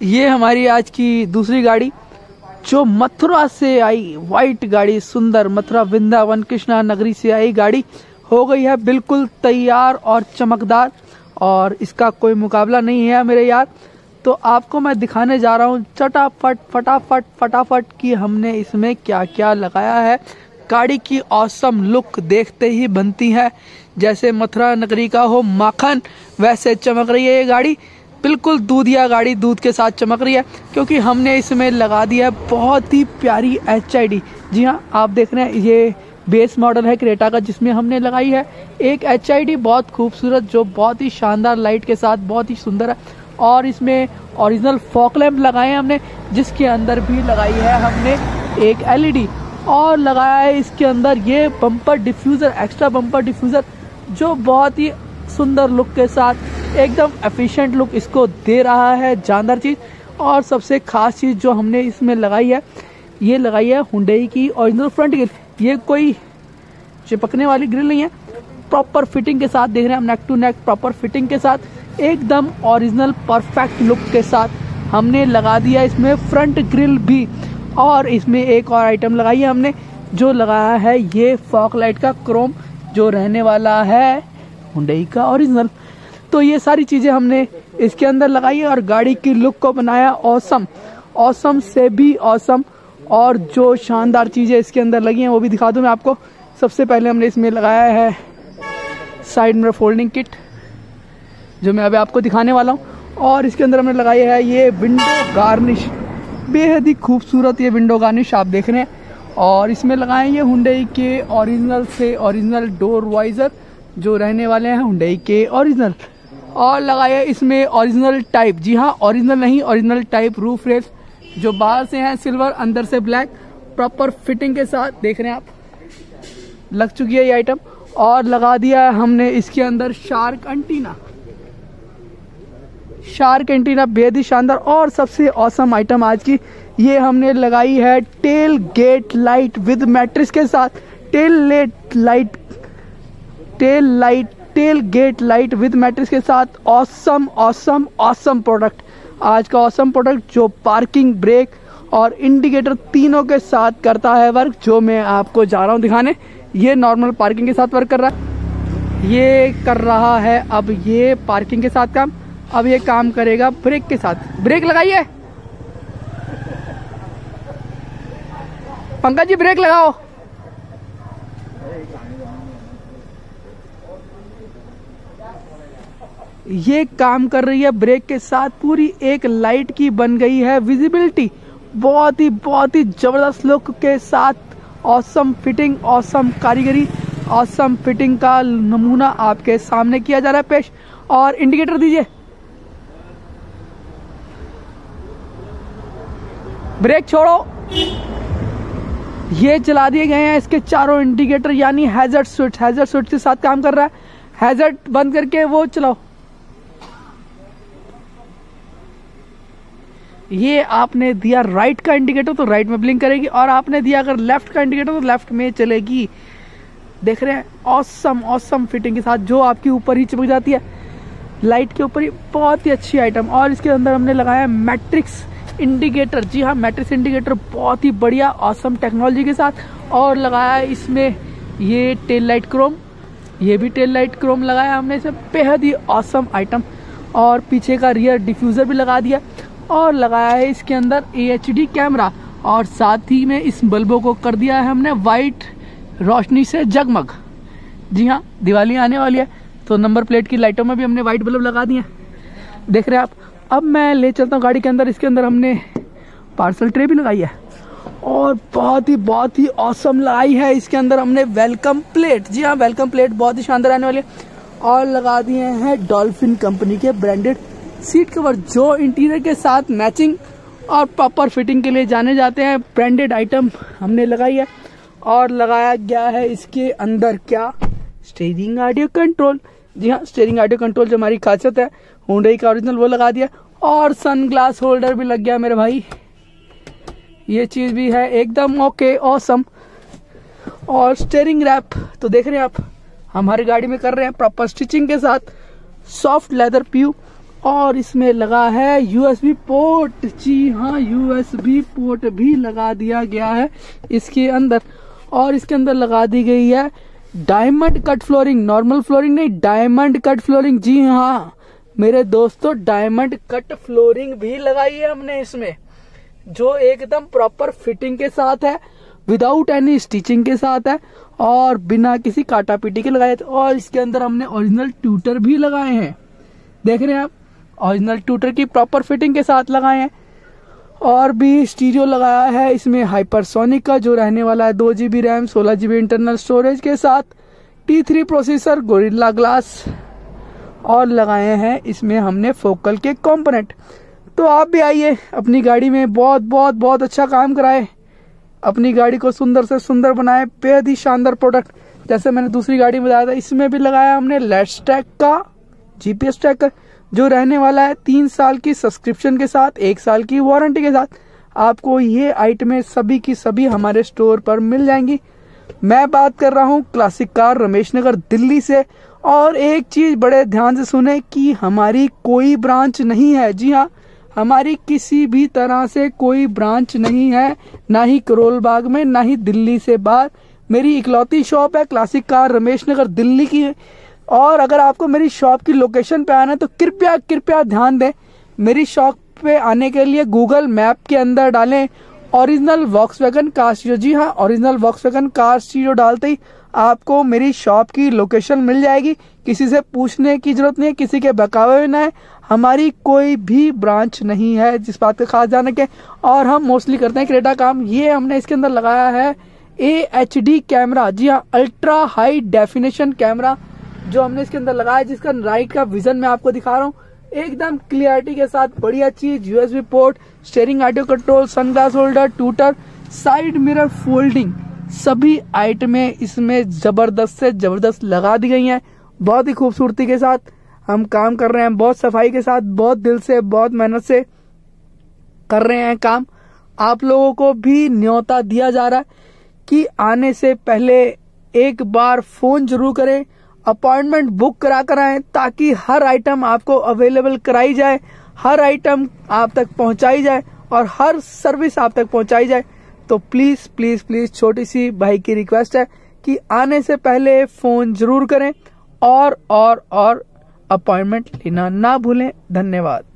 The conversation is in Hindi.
ये हमारी आज की दूसरी गाड़ी जो मथुरा से आई, वाइट गाड़ी, सुंदर मथुरा वृंदावन कृष्णा नगरी से आई गाड़ी हो गई है बिल्कुल तैयार और चमकदार, और इसका कोई मुकाबला नहीं है मेरे यार। तो आपको मैं दिखाने जा रहा हूँ फटाफट कि हमने इसमें क्या क्या लगाया है। गाड़ी की ऑसम लुक देखते ही बनती है, जैसे मथुरा नगरी का हो माखन वैसे चमक रही है ये गाड़ी। बिल्कुल दूधिया गाड़ी, दूध के साथ चमक रही है, क्योंकि हमने इसमें लगा दिया है बहुत ही प्यारी HID। जी हाँ, आप देख रहे हैं ये बेस मॉडल है क्रेटा का, जिसमें हमने लगाई है एक HID बहुत खूबसूरत, जो बहुत ही शानदार लाइट के साथ बहुत ही सुंदर है। और इसमें ओरिजिनल फॉग लैंप लगाए हैं हमने, जिसके अंदर भी लगाई है हमने एक LED, और लगाया है इसके अंदर ये bumper diffuser, extra bumper diffuser, जो बहुत ही सुंदर लुक के साथ एकदम एफिशिएंट लुक इसको दे रहा है, जानदार चीज़। और सबसे खास चीज़ जो हमने इसमें लगाई है, ये लगाई है हुंडई की ओरिजिनल फ्रंट ग्रिल। ये कोई चिपकने वाली ग्रिल नहीं है, प्रॉपर फिटिंग के साथ देख रहे हैं हम, neck to neck proper fitting के साथ एकदम ओरिजिनल परफेक्ट लुक के साथ हमने लगा दिया इसमें फ्रंट ग्रिल भी। और इसमें एक और आइटम लगाई है हमने, जो लगाया है ये फॉग लाइट का क्रोम, जो रहने वाला है हुंडई का ओरिजिनल। तो ये सारी चीज़ें हमने इसके अंदर लगाई है और गाड़ी की लुक को बनाया ऑसम, ऑसम से भी ऑसम। और जो शानदार चीज़ें इसके अंदर लगी हैं वो भी दिखा दूं मैं आपको। सबसे पहले हमने इसमें लगाया है साइड मिरर फोल्डिंग किट, जो मैं अभी आपको दिखाने वाला हूँ। और इसके अंदर हमने लगाई है ये विंडो गार्निश, बेहद ही खूबसूरत ये विंडो गार्निश आप देख रहे हैं। और इसमें लगाए ये हुंडई के ओरिजिनल से ओरिजिनल डोर वाइजर, जो रहने वाले हैं हुंडई के ओरिजिनल। और लगाया इसमें ओरिजिनल टाइप, जी हाँ ओरिजिनल नहीं, ओरिजिनल टाइप रूफ रेस, जो बाहर से हैं सिल्वर अंदर से ब्लैक, प्रॉपर फिटिंग के साथ देख रहे हैं आप, लग चुकी है ये आइटम। और लगा दिया है हमने इसके अंदर शार्क एंटीना, शार्क एंटीना बेहद ही शानदार। और सबसे ऑसम आइटम आज की, ये हमने लगाई है tail gate light with matrix के साथ। Tail gate light with matrix के साथ ऑसम ऑसम ऑसम प्रोडक्ट, आज का ऑसम प्रोडक्ट, जो पार्किंग, ब्रेक और इंडिकेटर तीनों के साथ करता है वर्क, जो मैं आपको जा रहा हूँ दिखाने। ये नॉर्मल पार्किंग के साथ वर्क कर रहा है, ये कर रहा है अब ये पार्किंग के साथ काम, अब ये काम करेगा ब्रेक के साथ। ब्रेक लगाइए पंकज जी, ब्रेक लगाओ। ये काम कर रही है ब्रेक के साथ, पूरी एक लाइट की बन गई है विजिबिलिटी, बहुत ही जबरदस्त लुक के साथ। ऑसम फिटिंग, ऑसम कारीगरी, ऑसम फिटिंग का नमूना आपके सामने किया जा रहा है पेश। और इंडिकेटर दीजिए, ब्रेक छोड़ो। ये चला दिए गए हैं इसके चारों इंडिकेटर, यानी हैजर्ड स्विच के साथ काम कर रहा है। हैजर्ड बंद करके वो चलाओ। ये आपने दिया राइट का इंडिकेटर तो राइट में ब्लिंक करेगी, और आपने दिया अगर लेफ्ट का इंडिकेटर तो लेफ्ट में चलेगी। देख रहे हैं ऑसम ऑसम फिटिंग के साथ, जो आपके ऊपर ही चिपक जाती है लाइट के ऊपर ही, बहुत ही अच्छी आइटम। और इसके अंदर हमने लगाया मैट्रिक्स इंडिकेटर, जी हाँ मैट्रिक्स इंडिकेटर, बहुत ही बढ़िया ऑसम टेक्नोलॉजी के साथ। और लगाया इसमें ये टेल लाइट क्रोम, ये भी टेल लाइट क्रोम लगाया हमने इसमें, बेहद ही ऑसम आइटम। और पीछे का रियर डिफ्यूज़र भी लगा दिया, और लगाया है इसके अंदर AHD कैमरा, और साथ ही में इस बल्बों को कर दिया है हमने वाइट रोशनी से जगमग। जी हाँ, दिवाली आने वाली है तो नंबर प्लेट की लाइटों में भी हमने वाइट बल्ब लगा दिए, देख रहे हैं आप। अब मैं ले चलता हूँ गाड़ी के अंदर। इसके अंदर हमने पार्सल ट्रे भी लगाई है, और बहुत ही ऑसम लगाई है इसके अंदर हमने वेलकम प्लेट। जी हाँ, वेलकम प्लेट बहुत ही शानदार आने वाली है। और लगा दिए हैं डॉल्फिन कंपनी के ब्रांडेड सीट कवर, जो इंटीरियर के साथ मैचिंग और प्रॉपर फिटिंग के लिए जाने जाते हैं, ब्रांडेड आइटम हमने लगाई है। और लगाया गया है इसके अंदर क्या, स्टीयरिंग ऑडियो कंट्रोल। जी हाँ, स्टीयरिंग ऑडियो कंट्रोल जो हमारी खासियत है, हुंडई का ओरिजिनल, वो लगा दिया। और सनग्लास होल्डर भी लग गया मेरे भाई, ये चीज़ भी है एकदम ओके ऑसम। और स्टीयरिंग रैप तो देख रहे हैं आप, हमारी गाड़ी में कर रहे हैं प्रॉपर स्टिचिंग के साथ, सॉफ्ट लेदर प्यू और इसमें लगा है यूएसबी पोर्ट। जी हाँ, यूएसबी पोर्ट भी लगा दिया गया है इसके अंदर। और इसके अंदर लगा दी गई है diamond cut flooring, normal flooring नहीं, डायमंड कट फ्लोरिंग। जी हाँ मेरे दोस्तों, डायमंड कट फ्लोरिंग भी लगाई है हमने इसमें, जो एकदम प्रॉपर फिटिंग के साथ है, विदाउट एनी स्टिचिंग के साथ है और बिना किसी काटा पीटी के लगाए थे। और इसके अंदर हमने ओरिजिनल ट्यूटर भी लगाए हैं, देख रहे हैं आप, ओरिजिनल ट्यूटर की प्रॉपर फिटिंग के साथ लगाए हैं। और भी स्टीरियो लगाया है इसमें हाइपरसोनिक का, जो रहने वाला है 2 GB RAM 16 GB internal storage के साथ, T3 प्रोसेसर, गोरिल्ला ग्लास। और लगाए हैं इसमें हमने फोकल के कंपोनेंट। तो आप भी आइए, अपनी गाड़ी में बहुत बहुत बहुत अच्छा काम कराए, अपनी गाड़ी को सुंदर से सुंदर बनाए, बेहद ही शानदार प्रोडक्ट। जैसे मैंने दूसरी गाड़ी में बताया था, इसमें भी लगाया हमने लेट्स ट्रैक का GPS ट्रैकर, जो रहने वाला है 3 साल की सब्सक्रिप्शन के साथ, 1 साल की वारंटी के साथ। आपको ये आइटमें सभी की सभी हमारे स्टोर पर मिल जाएंगी। मैं बात कर रहा हूँ क्लासिक कार रमेश नगर दिल्ली से। और एक चीज बड़े ध्यान से सुने कि हमारी कोई ब्रांच नहीं है। जी हाँ, हमारी किसी भी तरह से कोई ब्रांच नहीं है, ना ही करोल बाग में, ना ही दिल्ली से बाहर। मेरी इकलौती शॉप है क्लासिक कार रमेश नगर दिल्ली की। और अगर आपको मेरी शॉप की लोकेशन पे आना है तो कृपया कृपया ध्यान दें, मेरी शॉप पे आने के लिए गूगल मैप के अंदर डालें ओरिजिनल वॉक्सवैगन कार स्टूडियो। जी हाँ, ओरिजिनल वॉक्सवैगन कार स्टूडियो डालते ही आपको मेरी शॉप की लोकेशन मिल जाएगी। किसी से पूछने की जरूरत नहीं है, किसी के बहकावे में ना है। हमारी कोई भी ब्रांच नहीं है, जिस बात का खास ध्यान रखें। और हम मोस्टली करते हैं क्रेटा काम। ये हमने इसके अंदर लगाया है AHD कैमरा। जी हाँ, अल्ट्रा हाई डेफिनेशन कैमरा जो हमने इसके अंदर लगाया, जिसका राइट का विजन मैं आपको दिखा रहा हूँ, एकदम क्लियरिटी के साथ बढ़िया चीज। USB port, steering audio control, sunglass holder, tweeter, side mirror folding, सभी आइटमें इसमें जबरदस्त से जबरदस्त लगा दी गई हैं। बहुत ही खूबसूरती के साथ हम काम कर रहे हैं, बहुत सफाई के साथ, बहुत दिल से, बहुत मेहनत से कर रहे हैं काम। आप लोगों को भी न्योता दिया जा रहा है कि आने से पहले एक बार फोन जरूर करें, अपॉइंटमेंट बुक करा कर आए, ताकि हर आइटम आपको अवेलेबल कराई जाए, हर आइटम आप तक पहुंचाई जाए और हर सर्विस आप तक पहुंचाई जाए। तो प्लीज प्लीज प्लीज छोटी सी भाई की रिक्वेस्ट है कि आने से पहले फोन जरूर करें और अपॉइंटमेंट लेना ना भूलें। धन्यवाद।